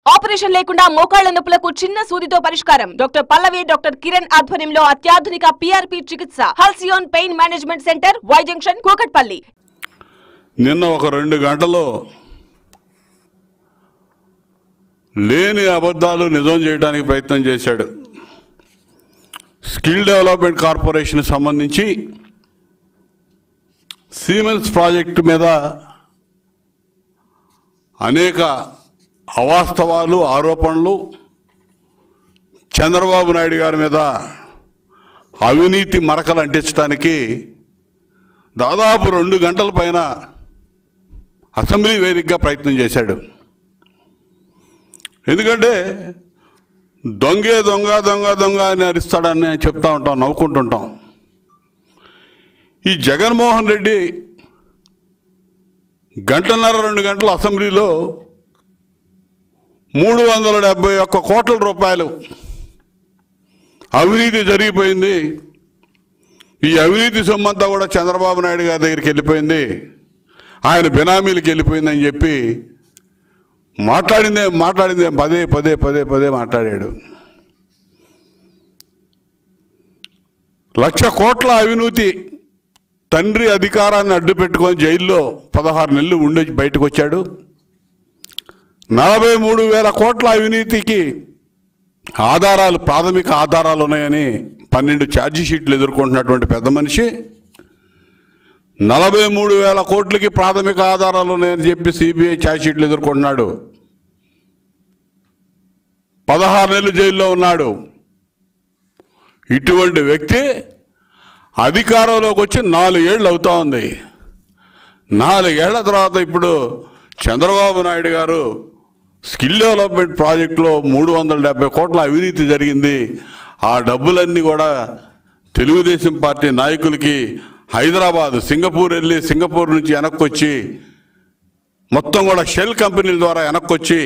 Operation లేకుండా మోకాళ్ల నొప్పులకు చిన్న సూదితో పరిష్కారం. డాక్టర్ పల్లవి, డాక్టర్ కిరణ్ ఆధ్వర్యంలో అత్యాధునిక పీఆర్పీ చికిత్స. Halcyon pain management centre, Y junction, Kukatpally. నిన్న ఒక 2 గంటల్లో లేని అబద్ధాలు నిజం చేయడానికి ప్రయత్నం చేశాడు. స్కిల్ డెవలప్మెంట్ కార్పొరేషన్ సంబంధించి సిమెన్స్ ప్రాజెక్టు మీద అనేక అవాస్తవాలు, ఆరోపణలు, చంద్రబాబు నాయుడు గారి మీద అవినీతి మరకలు అంటించడానికి దాదాపు 2 గంటల పైన అసెంబ్లీ వేదికగా ప్రయత్నం చేశాడు. ఎందుకంటే దొంగే దొంగ దొంగ దొంగ అని అరిస్తాడని చెప్తా ఉంటాం, నవ్వుకుంటుంటాం. ఈ జగన్మోహన్ రెడ్డి 1.5-2 గంటల అసెంబ్లీలో 371 కోట్ల రూపాయలు అవినీతి జరిగిపోయింది. ఈ అవినీతి సొమ్మంతా కూడా చంద్రబాబు నాయుడు గారి దగ్గరికి వెళ్ళిపోయింది, ఆయన బినామీలకు వెళ్ళిపోయిందని చెప్పి మాట్లాడిందే పదే మాట్లాడాడు. 1,00,000 కోట్ల అవినీతి, తండ్రి అధికారాన్ని అడ్డు పెట్టుకొని జైల్లో 16 నెలలు ఉండి బయటకు వచ్చాడు. 43,000 కోట్ల అవినీతికి ఆధారాలు, ప్రాథమిక ఆధారాలు ఉన్నాయని 12 ఛార్జీ షీట్లు ఎదుర్కొంటున్నటువంటి పెద్ద మనిషి 43,000 కోట్లకి ప్రాథమిక ఆధారాలు ఉన్నాయని చెప్పి సిబిఐ ఛార్జ్ షీట్లు ఎదుర్కొంటున్నాడు. 16 నెలలు జైల్లో ఉన్నాడు. ఇటువంటి వ్యక్తి అధికారంలోకి వచ్చి 4 ఏళ్ళు అవుతా ఉంది. 4 ఏళ్ల తర్వాత ఇప్పుడు చంద్రబాబు నాయుడు గారు స్కిల్ డెవలప్మెంట్ ప్రాజెక్టులో 370 కోట్ల అవినీతి జరిగింది, ఆ డబ్బులన్నీ కూడా తెలుగుదేశం పార్టీ నాయకులకి హైదరాబాద్, సింగపూర్ వెళ్ళి సింగపూర్ నుంచి వెనక్కి వచ్చి మొత్తం కూడా షెల్ కంపెనీల ద్వారా వెనక్కి వచ్చి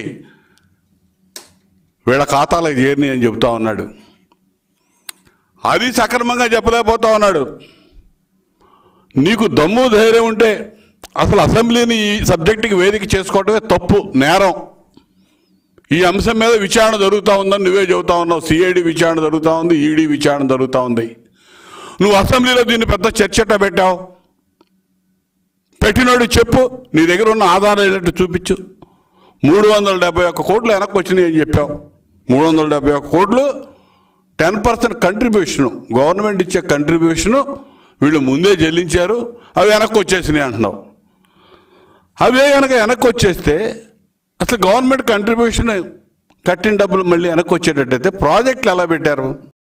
వీళ్ళ ఖాతాలకు చేరినాయి అని చెబుతా ఉన్నాడు. అది సక్రమంగా చెప్పలేకపోతా ఉన్నాడు. నీకు దమ్ము ధైర్యం ఉంటే అసలు అసెంబ్లీని ఈ సబ్జెక్టుకి వేదిక చేసుకోవటమే తప్పు, నేరం. ఈ అంశం మీద విచారణ జరుగుతూ ఉందని నువ్వే చెబుతా ఉన్నావు. సిఐడి విచారణ జరుగుతూ ఉంది, ఈడీ విచారణ జరుగుతూ ఉంది. నువ్వు అసెంబ్లీలో దీన్ని పెద్ద చర్చట పెట్టావు. పెట్టినోడు చెప్పు, నీ దగ్గర ఉన్న ఆధారం ఏంటంటే చూపించు. 371 కోట్లు వెనక్కి వచ్చినాయి అని చెప్పావు. 371 కోట్లు 10% కంట్రిబ్యూషను, గవర్నమెంట్ ఇచ్చే కంట్రిబ్యూషను వీళ్ళు ముందే చెల్లించారు, అవి వెనక్కి వచ్చేసినాయి అంటున్నావు. అవే కనుక వెనక్కి వచ్చేస్తే అసలు గవర్నమెంట్ కంట్రిబ్యూషన్ కట్టిన డబ్బులు మళ్ళీ వెనక్కి వచ్చేటట్టయితే ప్రాజెక్టులు ఎలా పెట్టారు?